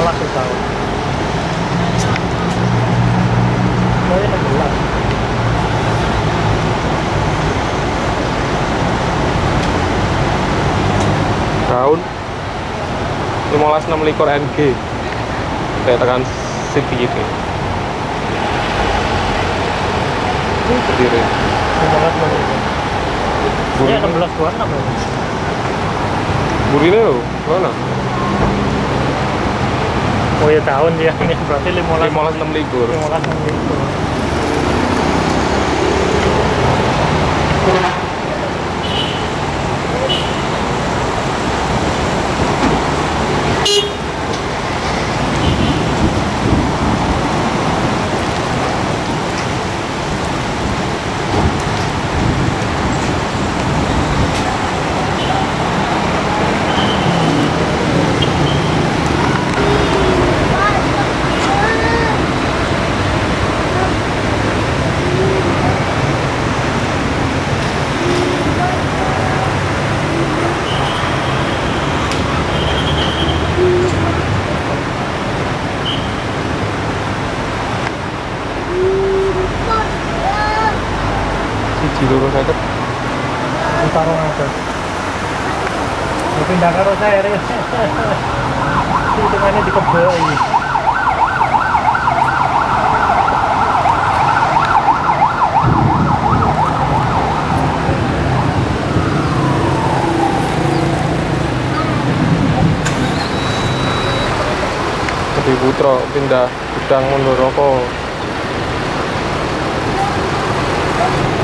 15 tahun. Oh ini 16. Tahun 1526 NG. Saya tekan City ini. Berdiri. 15 menit. Ya 16 26 ya. Burine lho, mana? Oh ya tahun dia ini berarti 1526. 15 Siji loro 50. Tarung aja. Pindah karo saya ya. Hitungannya dikeboi. Lebih Putra pindah Gudang Mondoroko.